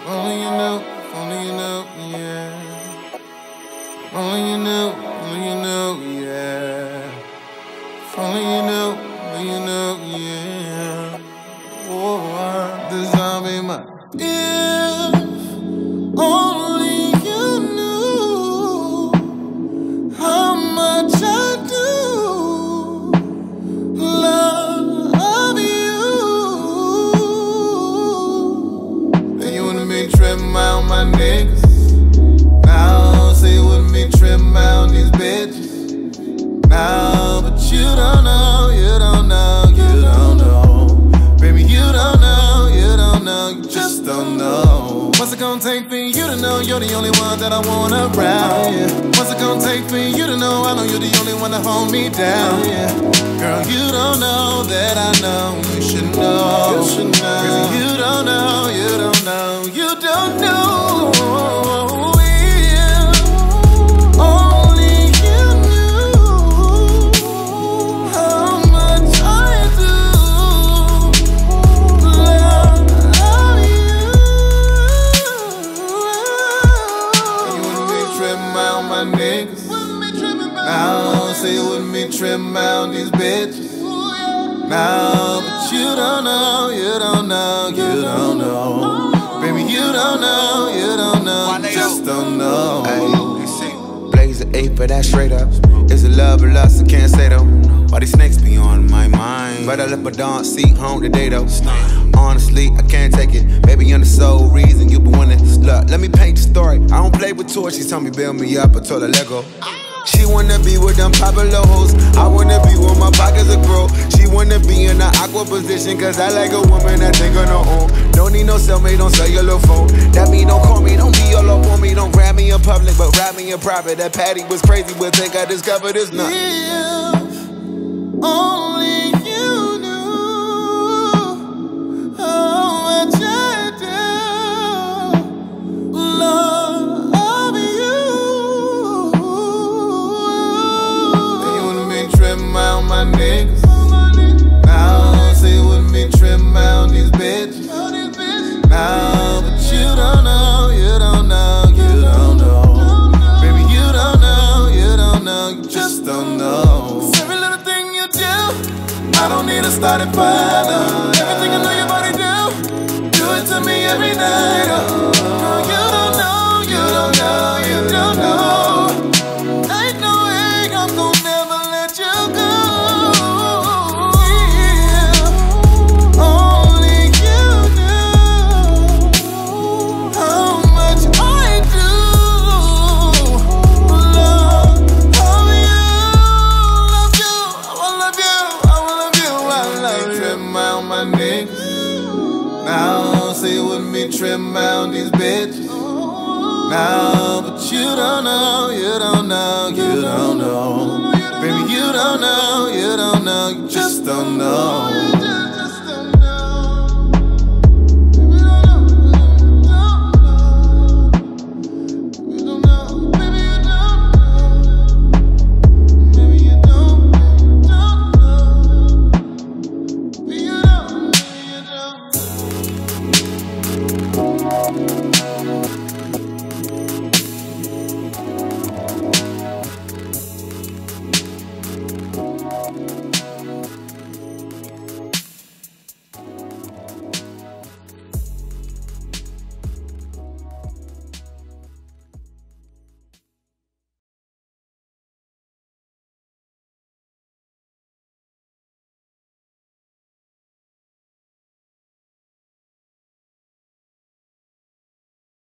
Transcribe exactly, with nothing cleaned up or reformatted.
Only you know, only you know, yeah. Only you know, only you know, yeah. Only you know, only you know, yeah. Oh, the zombie mind. If only you knew how much I do love you, then you wouldn't be tripping out my niggas. Now say you wouldn't be tripping out these bitches. Now, but you don't know, you don't know, you don't know. Baby, you don't know, you don't know, you just don't know. What's it gonna take for you to know you're the only one that I want around, yeah. What's it gonna take for you to know I know you're the only one to hold me down, yeah. Girl, you don't know that I know, you should know, you should know. Cause you don't know, you don't know, you don't know. Now say you wouldn't be tripping out these bitches. Now, but you don't know, you don't know, you don't know. Baby, you don't know, you don't know, you just don't know. Hey, blaze an eight for that straight up. Is it love or lust? I can't say though. Why these snakes be on my mind? But I left my dawn seat home today though. Honestly, I can't take it. Baby, you're the sole reason you been winning. Look, let me paint the story. I don't play with toys. She told me build me up. I told her let go. She wanna be with them popular hoes. I wanna be with my pockets that grow. She wanna be in the aqua position, cause I like a woman that think on her own. Don't need no cellmate, don't sell your little phone. That mean don't call me, don't be all up on me. Don't grab me in public, but rap me in private. That Patty was crazy, but think I discovered this nothing. If only you knew how much I do love you, then you wouldn't be tripping out my niggas. Now say you wouldn't be tripping out these bitches. Now, but you don't know, you don't know, you don't know. Baby, you don't know, you don't know, you just don't know. Every little thing you do, I don't need a starting fire. Everything I know your body do, do it to me every night. Oh, girl, you don't know, you don't know, you don't know. Ain't no way I'm gonna never let you go. Yeah. Only you know how much I do love you, love you, I love you, I love you, I love you. Tripping out my niggas. Now say you wouldn't be tripping out these bitches. Now, but you don't know, you don't know, you don't know. Baby, you don't know, you don't know, you just don't know.